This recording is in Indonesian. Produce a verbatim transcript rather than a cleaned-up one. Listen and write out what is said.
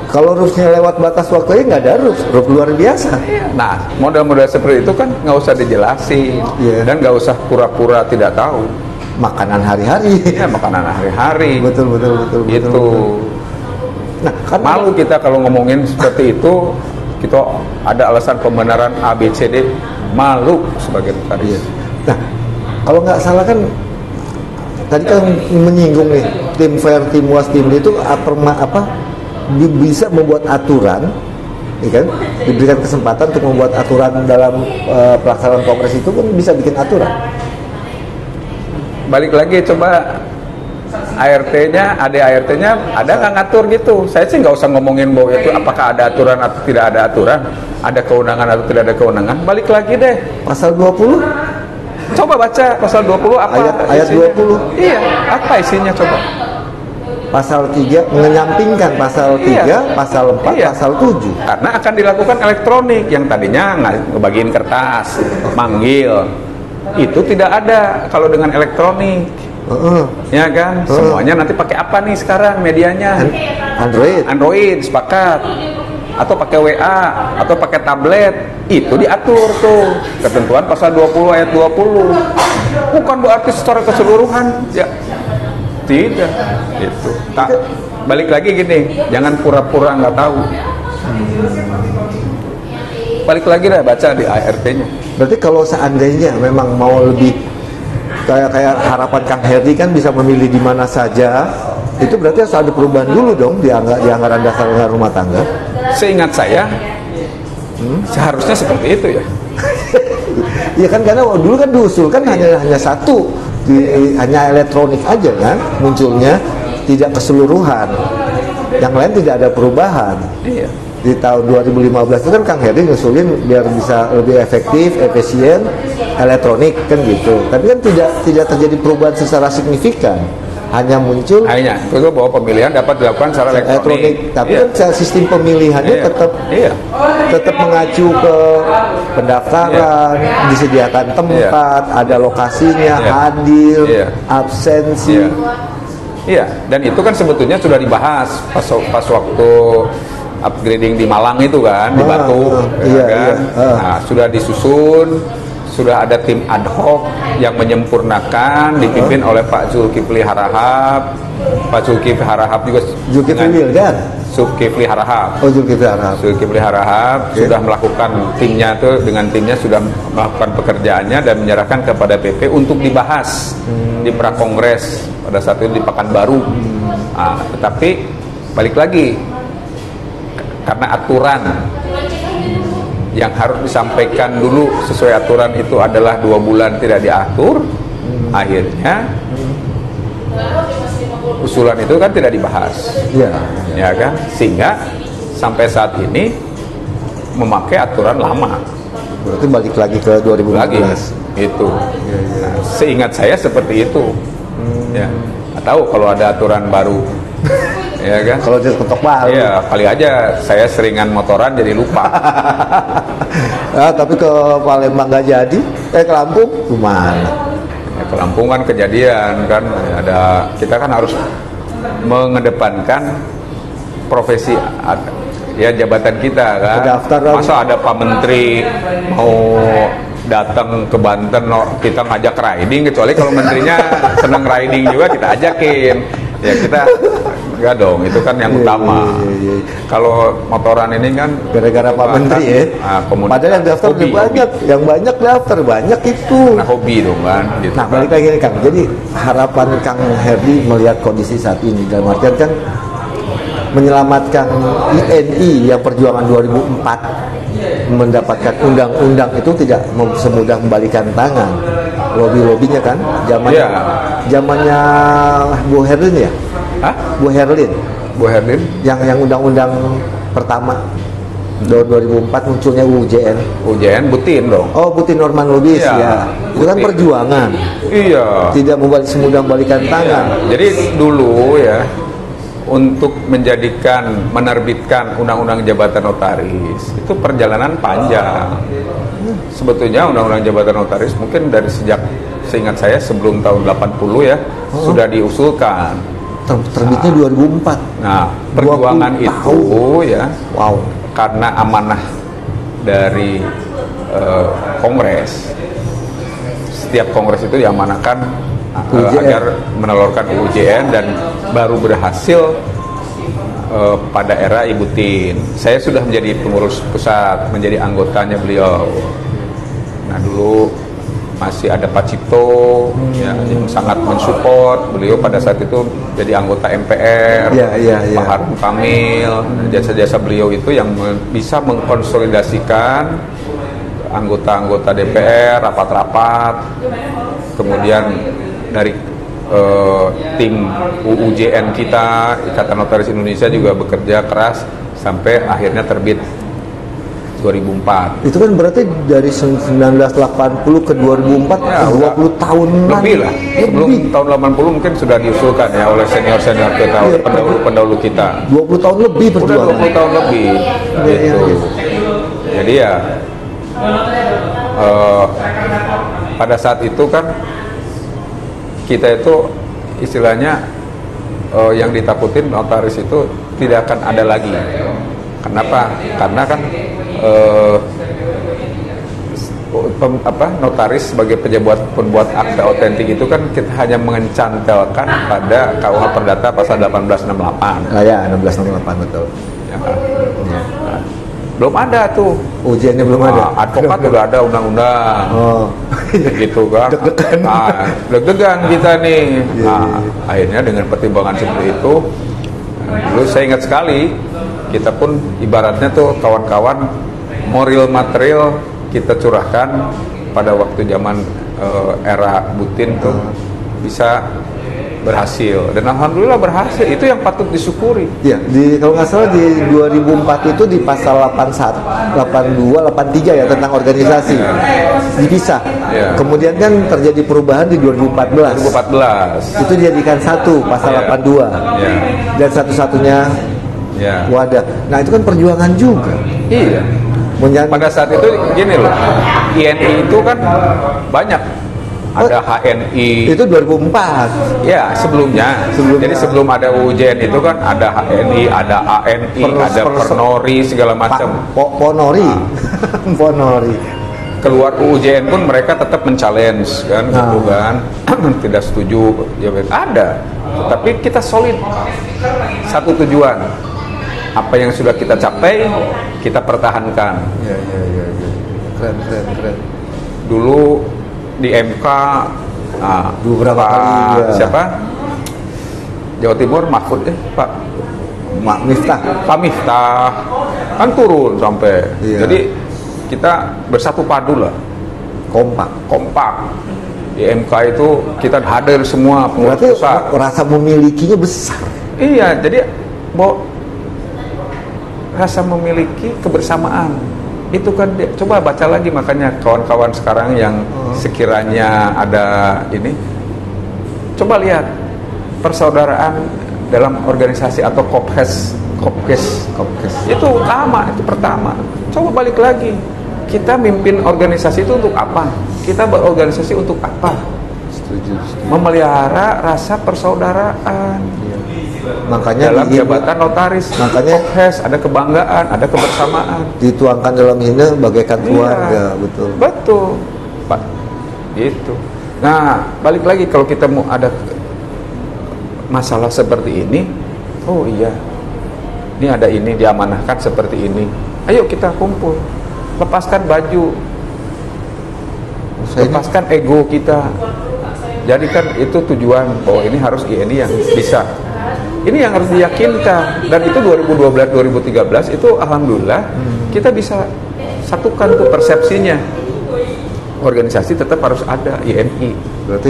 Kalau roofnya lewat batas waktunya nggak ada roof, roof luar biasa. Nah, model-model seperti itu kan nggak usah dijelasin, yeah. dan nggak usah pura-pura tidak tahu. Makanan hari-hari. Ya, makanan hari-hari. Betul, betul, betul. Itu. Betul, betul. Nah, kan malu kita kalau ngomongin seperti itu, kita ada alasan pembenaran A B C D, malu sebagai notaris. Iya. Nah, kalau nggak salah kan tadi kan menyinggung nih tim fair, tim was, tim itu apa, apa bisa membuat aturan, ya kan? Diberikan kesempatan untuk membuat aturan dalam uh, pelaksanaan kongres itu pun bisa bikin aturan. Balik lagi coba A R T-nya, A D A R T-nya ada nggak ngatur gitu? Saya sih nggak usah ngomongin bahwa itu apakah ada aturan atau tidak ada aturan, ada kewenangan atau tidak ada kewenangan. Balik lagi deh. Pasal dua puluh. Coba baca pasal dua puluh apa? Ayat, ayat dua puluh. Iya, apa isinya coba? Pasal tiga menyampingkan pasal tiga, iya. Pasal empat, iya. Pasal tujuh. Karena akan dilakukan elektronik, yang tadinya ngebagiin kertas, manggil. Itu tidak ada kalau dengan elektronik. Uh-uh. Ya kan? Uh-uh. Semuanya nanti pakai apa nih sekarang medianya? Android. Android, sepakat. Atau pakai W A, atau pakai tablet. Itu diatur tuh. Ketentuan pasal dua puluh ayat dua puluh. Bukan berarti secara keseluruhan, ya. Tidak, itu. Tak, balik lagi gini, jangan pura-pura nggak tahu. Balik lagi dah baca di A R T-nya. Berarti kalau seandainya memang mau lebih kayak kayak harapan Kang Herdi kan bisa memilih di mana saja, itu berarti harus ada perubahan dulu dong di, angga, di anggaran dasar anggaran rumah tangga. Seingat saya, hmm? seharusnya seperti itu ya. Iya kan, karena dulu kan diusulkan iya. hanya hanya satu. Di, hanya elektronik aja kan munculnya, tidak keseluruhan, yang lain tidak ada perubahan. Iya. Di tahun dua ribu lima belas itu kan Kang Herdi ngusulin biar bisa lebih efektif, efisien, elektronik kan gitu. Tapi kan tidak tidak terjadi perubahan secara signifikan, hanya muncul hanya itu bahwa pemilihan dapat dilakukan secara elektronik, elektronik. Tapi iya. kan sistem pemilihannya iya. tetap iya. tetap mengacu ke pendaftaran, iya. disediakan tempat, iya. ada lokasinya, iya. hadir, iya. absensi. Iya. iya, dan itu kan sebetulnya sudah dibahas pas pas waktu upgrading di Malang itu kan, di Batu, ah, ya iya, kan. Iya, ah. Nah, sudah disusun, sudah ada tim ad hoc yang menyempurnakan, dipimpin oleh Pak Zulkifli Harahap. Pak Zulkifli Harahap juga Zulkifli kan? Zulkifli Harahap. Oh, Zulkifli Harahap. Zulkifli Harahap okay. sudah melakukan timnya tuh, dengan timnya sudah melakukan pekerjaannya dan menyerahkan kepada P P untuk dibahas hmm. di Prakongres pada saat itu di Pekanbaru. Hmm. Nah, tetapi balik lagi, karena aturan yang harus disampaikan dulu sesuai aturan itu adalah dua bulan tidak diatur, hmm. akhirnya usulan itu kan tidak dibahas, ya, ya kan, sehingga sampai saat ini memakai aturan lama. Berarti balik lagi ke dua ribu empat belas lagi, itu. Ya, ya. Nah, seingat saya seperti itu. Hmm. Ya, nggak tahu kalau ada aturan baru. Ya kan? Kalau dia ketok baru. Iya, kali aja saya seringan motoran jadi lupa. Nah, tapi ke Palembang nggak jadi, eh ke Lampung gimana? Ya, ke Lampung kan kejadian kan, ada kita kan harus mengedepankan profesi ya jabatan kita kan. Daftar masa ada Pak Menteri mau datang ke Banten kita ngajak riding, kecuali kalau menterinya senang riding juga kita ajakin. Ya kita enggak dong, itu kan yang utama. Iya, iya, iya. Kalau motoran ini kan gara-gara Pak Menteri ya. Nah, padahal yang daftar hobi, banyak, hobi. yang banyak daftar banyak itu. Nah, hobi dong kan. Gitu nah, balik lagi nih Kang. Jadi harapan Kang Herdi melihat kondisi saat ini dalam artian kan menyelamatkan I N I yang perjuangan dua ribu empat mendapatkan undang-undang itu tidak semudah membalikan tangan. Lobby-lobbynya kan zamannya yeah. zamannya Bu Herlin ya? Hah? Bu Herlin. Bu Herlin yang yang undang-undang pertama tahun dua ribu empat munculnya U J N. U J N Butin dong. Oh, Butin Norman Lubis ya. ya. Itu kan perjuangan. Iya. Tidak membalik semudah membalikan iya. tangan. Jadi dulu ya, untuk menjadikan menerbitkan undang-undang jabatan notaris itu perjalanan panjang. Sebetulnya undang-undang jabatan notaris mungkin dari sejak seingat saya sebelum tahun delapan puluh ya oh. sudah diusulkan. Ter- terbitnya dua ribu empat. Nah, perjuangan itu ya, wow, karena amanah dari uh, Kongres. Setiap Kongres itu diamanahkan uh, agar menelurkan U U J N dan baru berhasil uh, pada era Ibu Tin. Saya sudah menjadi pengurus pusat, menjadi anggotanya beliau. Nah dulu masih ada Pak Cipto hmm. ya, yang sangat mensupport beliau pada saat itu jadi anggota M P R, ya, ya, ya. Pak Harun Kamil, jasa-jasa beliau itu yang bisa mengkonsolidasikan anggota-anggota D P R, rapat-rapat, kemudian dari uh, tim U U J N kita, Ikatan Notaris Indonesia juga bekerja keras sampai akhirnya terbit dua ribu empat. Itu kan berarti dari sembilan belas delapan puluh ke dua ribu empat ya, dua puluh tahun lebih lah. Sebelum lebih. Tahun delapan puluh mungkin sudah diusulkan ya oleh senior-senior kita, iya, pendahulu-pendahulu kita. dua puluh tahun lebih perjuangan. Udah dua puluh tahun lebih. Ya, gitu. Ya, ya. Jadi ya uh, pada saat itu kan kita itu istilahnya uh, yang ditakutin notaris itu tidak akan ada lagi. Kenapa? Karena kan uh, pem, apa notaris sebagai pejabat pembuat akta otentik itu kan kita hanya mencantelkan pada K U H Perdata pasal delapan belas enam puluh delapan. Ah, ya, enam belas enam puluh delapan betul. Ya, ya. Nah, belum ada tuh ujiannya belum nah, ada. Advokat udah ada undang-undang. Oh. Gitu kan. Deg-degan. Nah, deg-degan kita nih. Yeah, nah, yeah. Akhirnya dengan pertimbangan seperti itu, dulu saya ingat sekali, kita pun ibaratnya tuh kawan-kawan moral material kita curahkan pada waktu zaman uh, era Butin tuh uh. bisa berhasil dan alhamdulillah berhasil. Itu yang patut disyukuri. Ya, di kalau nggak salah di dua ribu empat itu di pasal delapan puluh satu, delapan puluh dua, delapan puluh tiga ya tentang organisasi ya. Dipisah. Ya. Kemudian kan terjadi perubahan di dua ribu empat belas. dua ribu empat belas. Itu dijadikan satu pasal ya. delapan puluh dua. Ya. Dan satu-satunya ya. Wadah. Nah, itu kan perjuangan juga. Iya. Menyan- Pada saat itu gini loh. I N I itu kan banyak. Ada H N I itu dua ribu empat ya sebelumnya. sebelumnya jadi sebelum ada U U J N itu kan ada H N I, ada A N I, per, ada per, Pernori segala macam. Po, Ponori nah. Ponori keluar U U J N pun mereka tetap men-challenge kan nah. Gitu kan tidak setuju ya ada, tapi kita solid satu tujuan, apa yang sudah kita capai kita pertahankan. Ya, ya, ya, ya. Keren, keren, keren. Dulu di M K nah, beberapa Pak, kali ya. Siapa Jawa Timur Mahfud eh Pak Mak Miftah Pak Miftah kan turun sampai iya. Jadi kita bersatu padu lah, kompak kompak di M K itu kita hadir semua pengurus pusat. Rasa memilikinya besar. Iya, jadi mau rasa memiliki kebersamaan itu kan, coba baca lagi makanya kawan-kawan sekarang yang sekiranya ada ini, coba lihat persaudaraan dalam organisasi atau kophes, kopkes, kopkes itu utama, itu pertama. Coba balik lagi, kita mimpin organisasi itu untuk apa? Kita berorganisasi untuk apa? Setuju, setuju. Memelihara rasa persaudaraan. Ya. Makanya dalam jabatan notaris, makanya kophes ada kebanggaan, ada kebersamaan. Dituangkan dalam ini bagaikan keluarga, iya, betul. Betul, Pak. Gitu. Nah, balik lagi kalau kita mau ada masalah seperti ini, oh iya, ini ada ini diamanahkan seperti ini. Ayo kita kumpul, lepaskan baju, Saya lepaskan ini... ego kita. Jadikan itu tujuan bahwa ini harus I N I yang bisa. Ini yang harus diyakinkan, dan itu dua ribu dua belas dua ribu tiga belas itu alhamdulillah hmm. kita bisa satukan tuh persepsinya. Organisasi tetap harus ada I N I. Berarti